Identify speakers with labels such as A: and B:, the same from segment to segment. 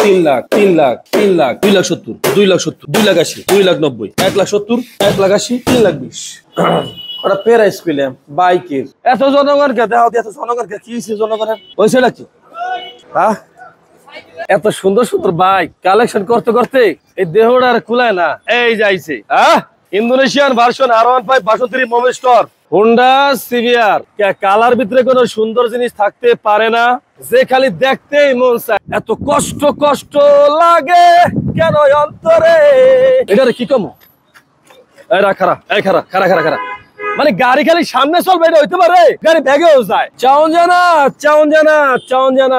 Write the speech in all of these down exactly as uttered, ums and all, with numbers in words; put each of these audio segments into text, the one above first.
A: তিন লাখ তিন লাখ তিন লাখ দুই লাখ সত্তর দুই লাখ সত্তর দুই লাখ আশি দুই লাখ নব্বই এক লাখ সত্তর এক লাখ আশি তিন লাখ বিশ ওটা প্রাইস পেলাম বাইকের। এত জনগণকে দেওয়া এত জনগণকে কি জনগণের হয়েছে নাকি? হ্যাঁ, এত সুন্দর সুন্দর বাইক কালেকশন করতে করতে এই দেহটা আর কুলায় না। এই যাইছে হ্যাঁ Indonesian version R one five বাষট্টি mobile store Honda CBR. Colour ভিতরে কোনো সুন্দর জিনিস থাকতে পারে না যে খালি দেখতেই মন চায়। এত কষ্ট কষ্ট লাগে কেন অন্তরে। এটা কি কম খারা এই খারা খারা খারা খারা মানে গাড়ি খালি সামনে চলবে এটা হইতে পারে, গাড়ি ব্যাগেও যায়। চাউন জানা চাউন জানা চাউন জানা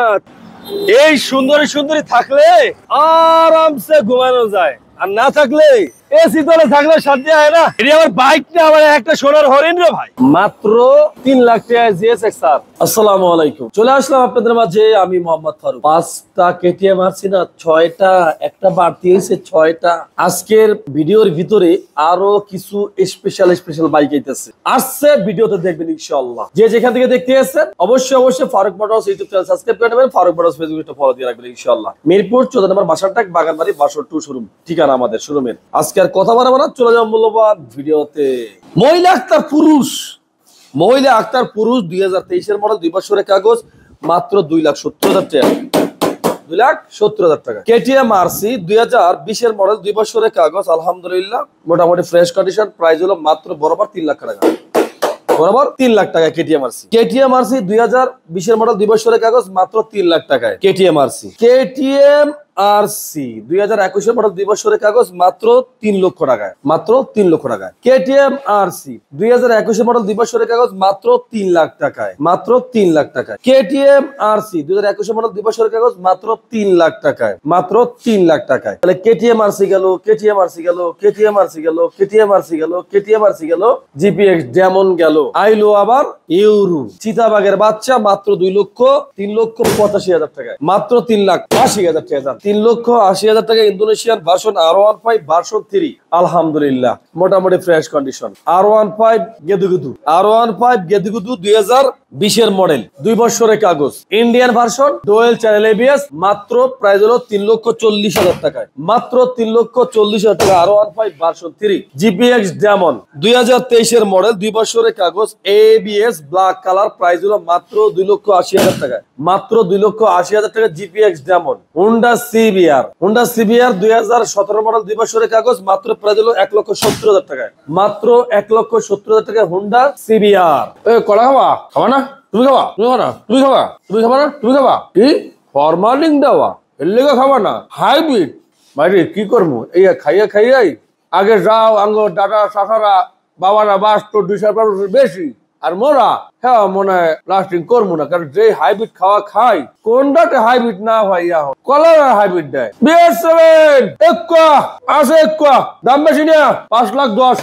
A: এই সুন্দরী সুন্দরী থাকলে আরামসে ঘুমানো যায়, আর না থাকলে এসি তলে থাকলে শান্তি হয় না। এটি আমার বাইক না, আমার একটা সোনার হরিণ রে ভাই। মাত্র তিন লাখ টাকা জিএসএক্স আর। আসসালামু আলাইকুম, চলে আসলাম আপনাদের মাঝে আমি মোহাম্মদ ফারুক। পাঁচটা কেটিএম আসছি না, ছয়টা একটা বাড়তি হয়েছে ছয়টা। আজকের ভিডিওর ভিতরে আরো কিছু স্পেশাল স্পেশাল বাইক আইতেছে, আসছে ভিডিওতে দেখবেন ইনশাআল্লাহ। যে যেখান থেকে দেখতে আসছেন অবশ্যই অবশ্যই Faruk motors YouTube channel subscribe করে নেবেন, ফারুক মোটরস ফেসবুক পেজটা ফলো দিয়ে রাখবেন ইনশাআল্লাহ। মিরপুর চৌদ্দ নম্বর বাসারটাক বাগানবাড়ি বাসর টু শোরুম ঠিকানা আমাদের শোরুমের। আজকে আর কথা বাড়াবো না, চলে যাবো মূল্যবান ভিডিওতে। মহিলা আক্তার পুরুষ মহিলা আক্তার পুরুষ দুই হাজার তেইশের মডেল, দুই বছরের কাগজ, মাত্র দুই লাখ সত্তর হাজার টাকা দুই লাখ সত্তর হাজার টাকা। কেটিএম আরসি দুই হাজার বিশের মডেল, দুই বছরের কাগজ, আলহামদুলিল্লাহ মোটামুটি ফ্রেশ কন্ডিশন। প্রাইস হলো মাত্র বরাবর তিন লাখ টাকা বরাবর তিন লাখ টাকা কেটিএম আরসি। কেটিএম আরসি দুই হাজার বিশের মডেল, দুই বছরের কাগজ, মাত্র তিন লাখ টাকায় কেটিএম আরসি। কেটিএম আরসি দুই হাজার একুশের মডেল, দুই বছরের কাগজ, মাত্র তিন লক্ষ টাকায় মাত্র তিন লক্ষ টাকায় কেটিএম আরসি দুই হাজার একুশের মডেল, দুই বছরের কাগজ, মাত্র তিন লাখ টাকায় মাত্র তিন লাখ টাকায় কেটিএম আরসি দুই হাজার একুশের মডেল, দুই বছরের কাগজ, মাত্র তিন লাখ টাকায় মাত্র তিন লাখ টাকায়। তাহলে কেটিএম আরসি গেল, কেটিএম আরসি গেল, কেটিএম আরসি গেল, কেটিএম আরসি গেল, কেটিএম আরসি গেল, জিপিএক্স ডেমন গেল, আইলো আবার ইউরু, চিতাবাগের বাচ্চা, মাত্র দুই লক্ষ তিন লক্ষ পঁচাশি হাজার টাকায় মাত্র তিন লাখ আশি হাজার টাকা তিন লক্ষ আশি হাজার টাকা। Indonesian version R one five version three, আলহামদুলিল্লাহ মোটামুটি fresh condition. R one five গেদুগুদু আর ওয়ান ফাইভ গেদুগুদু দুই হাজার বিশের মডেল, দুই বছরের কাগজ, Indian version, dual channel ABS, মাত্র প্রাইস হলো তিন লক্ষ চল্লিশ হাজার টাকায় মাত্র তিন লক্ষ চল্লিশ হাজার টাকা। R one five version three GPX Demon দুই হাজার তেইশের মডেল, দুই বছরের কাগজ, এবিএস ব্ল্যাক কালার, প্রাইস হলো মাত্র দুই লক্ষ আশি হাজার টাকায় মাত্র দুই লক্ষ আশি হাজার টাকা GPX Demon. Honda CBR Honda CBR দুই হাজার সতেরো মডেল, দুই বছরের কাগজ, মাত্র প্রাইস হলো এক লক্ষ সত্তর হাজার টাকায় মাত্র এক লক্ষ সত্তর হাজার টাকা হোন্ডা সিভিআর। কড়া খাওয়া খাওয়া না তুমি খাওয়া তুমি খাওয়া না তুমি খাওয়া তুমি খাবা না তুমি খাবা কি ফরমালিন দেওয়া এর লেগে খাবা না হাইব্রিড বাইরে কি করবো এই খাইয়া খাইয়াই আগে যাও আঙ্গ দাদা শাখারা বাবারা বাস তো দুইশো বেশি আর মোরা হ্যাঁ মনে হয় লাস্টিং করবো না, কারণ যে হাইব্রিড খাওয়া খাই কোনটাতে হাইব্রিড না ভাইয়া কলার হাইব্রিড দেয়। বিএস সেভেন একুয়া আছে একুয়া দাম বেশি না পাঁচ লাখ দশ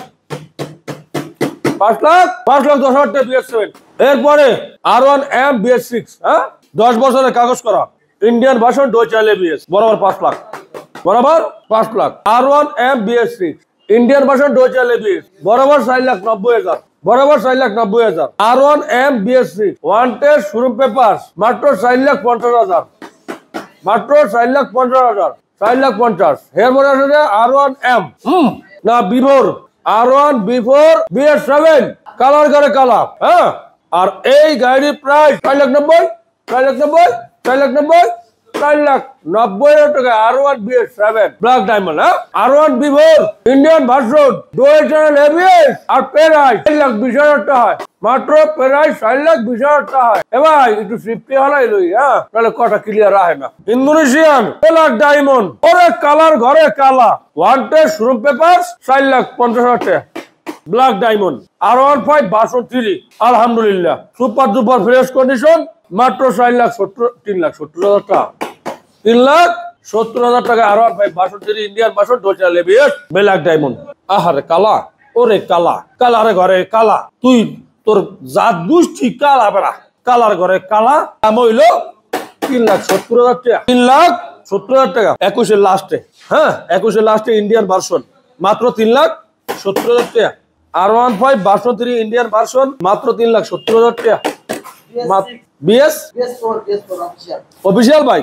A: পাঁচ লাখ পাঁচ লাখ দশ হাজার বিএস সেভেন। এরপরে R one M BS six হ্যাঁ দশ বছরের কাগজ করা, ইন্ডিয়ান ভার্সন ডুয়েল এবিএস, বরাবর পাঁচ লাখ বরাবর পাঁচ lakh. R one M BS six Indian version dual ABS, বরাবর চার লাখ নব্বই হাজার বরাবর চার লাখ নব্বই হাজার। R one M BS six one test showroom paper, মাত্র চার লাখ পঞ্চাশ হাজার মাত্র চার লাখ পঞ্চাশ হাজার চার লাখ পঞ্চাশ। এর মনে আছে আর ওয়ান এম হম না before R one before BS seven colour করে কালার হ্যাঁ। আর এই গাড়ির প্রাইস চার লাখ নব্বই চার লাখ নব্বই চার লাখ নব্বই চার লাখ নব্বই হাজার টাকা। R one BS seven black diamond হ্যাঁ R one before Indian version dual channel ABS আর প্রাইস চার লাখ বিশ হাজার টাকা মাত্র প্রাইস চার লাখ বিশ হাজার টাকা। এবার একটু সিফটি হালাই লই হ্যাঁ তাহলে কটা ক্লিয়ার আহে না। ইন্দোনেশিয়ান ব্ল্যাক ডায়মন্ড ওরে কালার ঘরে কালা ওয়ান টেস্ট শোরুম পেপার চার লাখ পঞ্চাশ হাজার টাকা black diamond. R one five version three আলহামদুলিল্লাহ সুপার ডুপার ফ্রেশ কন্ডিশন, মাত্র চার লাখ সত্তর তিন লাখ সত্তর হাজার টাকা তিন লাখ সত্তর হাজার টাকা। R one five version three Indian version dual ABS black diamond. আহারে কালা ওরে কালা কালারে ঘরে কালা তুই তোর জাত গোষ্ঠী কালা বেড়া কালার ঘরে কালা দাম হইলো তিন লাখ সত্তর হাজার টাকা তিন লাখ সত্তর হাজার টাকা। একুশের লাস্টে হ্যাঁ একুশের লাস্টে ইন্ডিয়ান ভার্সন মাত্র তিন লাখ সত্তর হাজার টাকা। R one five version three Indian version মাত্র তিন লাখ সত্তর হাজার টাকা BS official bike.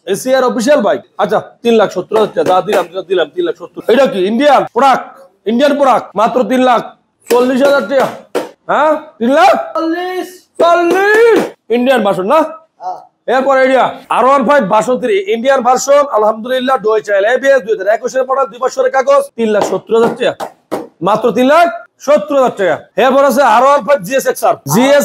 A: ACR official bike. আচ্ছা তিন লাখ সত্তর হাজার টাকা দিলাম দিলাম তিন লাখ সত্তর। এটা কি ইন্ডিয়ান প্রোডাক্ট? ইন্ডিয়ান প্রোডাক্ট মাত্র তিন লাখ চল্লিশ হাজার টাকা। হ্যাঁ তিন লাখ চল্লিশ চল্লিশ ইন্ডিয়ান ভার্সন না। এরপর area R one five version three Indian version আলহামদুলিল্লাহ ডুয়েল চ্যানেল এবিএস দুই হাজার একুশের মডেল দুই বছরের কাগজ তিন লাখ সত্তর হাজার টাকা মাত্র তিন লাখ সত্তর হাজার টাকা। এরপর আছে R one five GS XR GS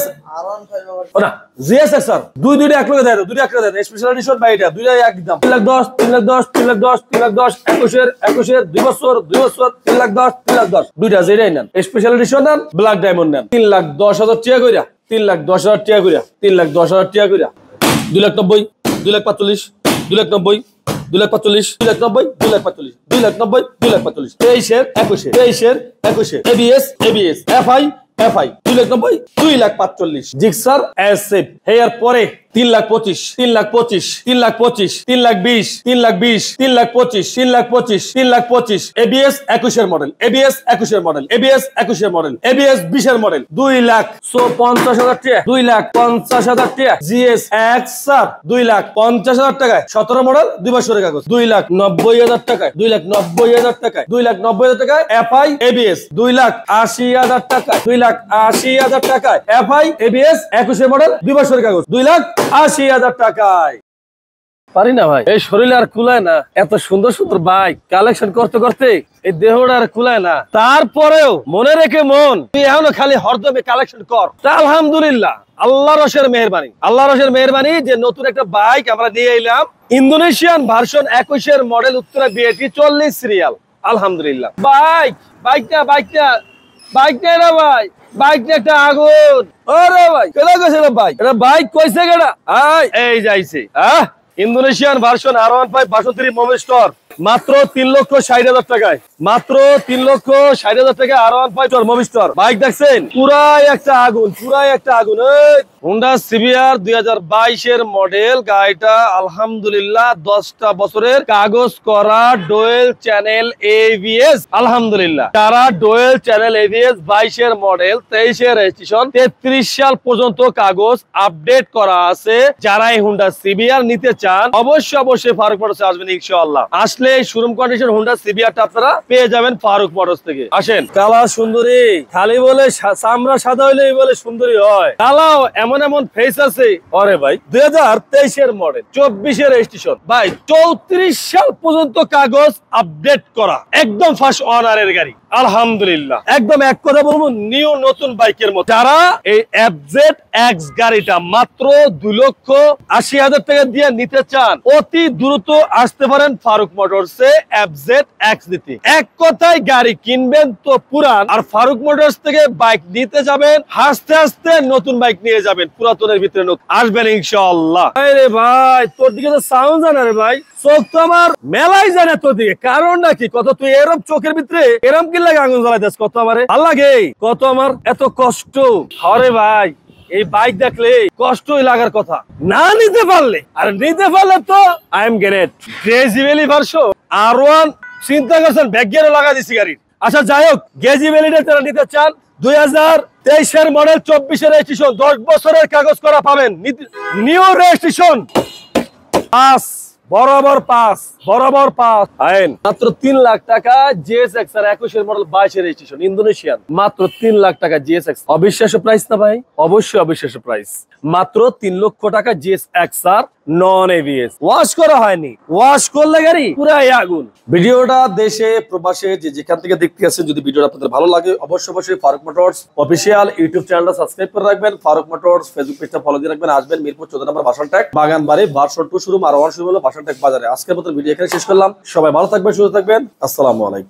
A: না জিএস এক্সআর দুই দুইটা এক লগে দেয় দুইটা এক লগে দেয় স্পেশাল এডিশন বা এটা দুইটা একদম তিন লাখ দশ তিন লাখ দশ তিন লাখ দশ তিন লাখ দশ একুশের একুশের দুই বছর দুই বছর তিন লাখ দশ তিন লাখ দশ দুইটা যেটাই নেন স্পেশাল এডিশন নেন ব্ল্যাক ডায়মন্ড নেন তিন লাখ দশ হাজার টাকা কইরা তিন লাখ দশ হাজার টাকা কইরা তিন লাখ দশ হাজার টাকা কইরা দুই লাখ নব্বই দুই লাখ পাঁচচল্লিশ দুই লাখ নব্বই দুই লাখ পাঁচচল্লিশ দুই লাখ নব্বই দুই লাখ পাঁচচল্লিশ দুই লাখ নব্বই দুই লাখ পাঁচচল্লিশ তেইশের একুশে তেইশের একুশে এবিএস এবিএস এফআই এফআই দুই লাখ নব্বই দুই লাখ পাঁচচল্লিশ জিক্সার এসএফ এর পরে তিন লাখ পঁচিশ তিন লাখ পঁচিশ তিন লাখ পঁচিশ তিন লাখ বিশ তিন লাখ বিশ তিন লাখ পঁচিশ তিন লাখ পঁচিশ তিন লাখ পঁচিশ এবিএস একুশের মডেল এবিএস একুশের মডেল এবিএস একুশের মডেল এবিএস বিশের মডেল দুই লাখ পঞ্চাশ হাজার টাকা দুই লাখ পঞ্চাশ হাজার টাকা জিএস এক্সআর দুই লাখ পঞ্চাশ হাজার টাকায় সতেরো মডেল দুই বছরের কাগজ দুই লাখ নব্বই হাজার টাকায় দুই লাখ নব্বই হাজার টাকায় দুই লাখ নব্বই হাজার টাকায় এফআই এবিএস দুই লাখ আশি হাজার টাকায় দুই লাখ আশি হাজার টাকায় এফআই এবিএস একুশের মডেল দুই বছরের কাগজ দুই লাখ আশি হাজার টাকায়। পারি না ভাই এই শরীরে আর কুলায় না এত সুন্দর সুন্দর বাইক কালেকশন করতে করতে এই দেহটা আর কুলায় না। তারপরেও মনে রেখে মন তুই এখনো খালি হরদমে কালেকশন কর। আলহামদুলিল্লাহ আল্লাহ রসের মেহরবানি আল্লাহ রসের মেহরবানি যে নতুন একটা বাইক আমরা নিয়ে এলাম ইন্দোনেশিয়ান ভার্সন একুশের মডেল উত্তরা বিএটি চল্লিশ সিরিয়াল আলহামদুলিল্লাহ। বাইক বাইকটা বাইকটা বাইকটা না ভাই বাইকটা একটা আগুন। ওরে ভাই কেনা কইছে রে ভাই এটা বাইক কইছে কেডা আই এই যাইছে হ্যাঁ Indonesian version R one five version three Movistar মাত্র তিন লক্ষ ষাট হাজার টাকায় মাত্র তিন লক্ষ ষাট হাজার টাকা R one five Movistar bike দেখছেন পুরাই একটা আগুন পুরাই একটা আগুন। হোন্ডা সিবিআর দুই হাজার বাইশের মডেল গাড়িটা আলহামদুলিল্লাহ দশটা বছরের কাগজ করা ডুয়েল চ্যানেল এবিএস আলহামদুলিল্লাহ তারা ডুয়েল চ্যানেল এবিএস বাইশের মডেল তেইশের রেজিস্ট্রেশন তেত্রিশ সাল পর্যন্ত কাগজ আপডেট করা আছে। যারা এই হোন্ডা সিবিআর নিতে চান অবশ্যই অবশ্যই ফারুক মোটরসে আসবেন ইনশাআল্লাহ। আসলে শোরুম কন্ডিশন হোন্ডা সিবিআরটা আপনারা পেয়ে যাবেন ফারুক মোটরস থেকে। আসেন কালা সুন্দরী খালি বলে চামড়া সাদা হইলেই বলে সুন্দরী হয় কালাও এমন এমন ফেস আছে। আরে ভাই দুই হাজার তেইশের মডেল চব্বিশের রেজিস্ট্রেশন ভাই চৌত্রিশ সাল পর্যন্ত কাগজ আপডেট করা একদম ফার্স্ট ওনারের গাড়ি আলহামদুলিল্লাহ একদম এক কথা বলবো নিউ নতুন বাইকের মতো। যারা এই এফজেড এক্স গাড়িটা মাত্র দুই লক্ষ আশি হাজার টাকা দিয়ে নিতে চান অতি দ্রুত আসতে পারেন ফারুক মোটরসে এফজেড এক্স নিতে। এক কথায় গাড়ি কিনবেন তো পুরান আর ফারুক মোটরস থেকে বাইক নিতে যাবেন হাসতে হাসতে নতুন বাইক নিয়ে যাবেন পুরাতনের ভিতরে আসবেন ইনশাআল্লাহ। আরে ভাই তোর দিকে তো সাউন্ড জানা রে ভাই চোখ তো আমার মেলাই জানে তোর দিকে কারণ নাকি কত তুই এরম চোখের ভিতরে এরম কি লাগে আগুন জ্বালাইতেছ কত আমারে ভাল লাগে কত আমার এত কষ্ট। আরে ভাই এই বাইক দেখলে কষ্টই লাগার কথা না নিতে পারলে আর নিতে পারলে তো আই এম গ্রেট গ্রেজিভেলি ভার্সন আর ওয়ান চিন্তা করছেন ব্যাগেরও লাগা দিছি গাড়ির। আচ্ছা যাই হোক গ্রেজিভেলিটা যারা নিতে চান দুই হাজার তেইশের মডেল চব্বিশের রেজিস্ট্রেশন দশ বছরের কাগজ করা পাবেন নিউ রেজিস্ট্রেশন পাস বরাবর পাস বরাবর পাস আইন মাত্র তিন লাখ টাকা জিএস এক্সআর একুশের মডেল বাইশের রেজিস্ট্রেশন ইন্দোনেশিয়ান মাত্র তিন লাখ টাকা জিএস এক্স অবিশ্বাস্য প্রাইস না ভাই অবশ্যই অবিশ্বাস্য প্রাইস মাত্র তিন লক্ষ টাকা GS XR non ABS wash করা হয়নি ওয়াশ করলে গাড়ি পুরাই আগুন। ভিডিওটা দেশে প্রবাসে যে যেখান থেকে দেখতে আসেন যদি ভিডিওটা আপনাদের ভালো লাগে অবশ্যই অবশ্যই ফারুক মোটরস অফিসিয়াল ইউটিউব চ্যানেলটা সাবস্ক্রাইব করে রাখবেন ফারুক মোটরস ফেসবুক পেজটা ফলো দিয়ে রাখবেন। আসবেন মিরপুর চৌদ্দ নম্বর ভাষণ ট্যাগ বাগান বাড়ি version two showroom R one showroom হলো ভাষণ ট্যাগ বাজারে। আজকের মতো ভিডিও এখানে শেষ করলাম। সবাই ভালো থাকবেন সুস্থ থাকবেন আসসালামু আলাইকুম।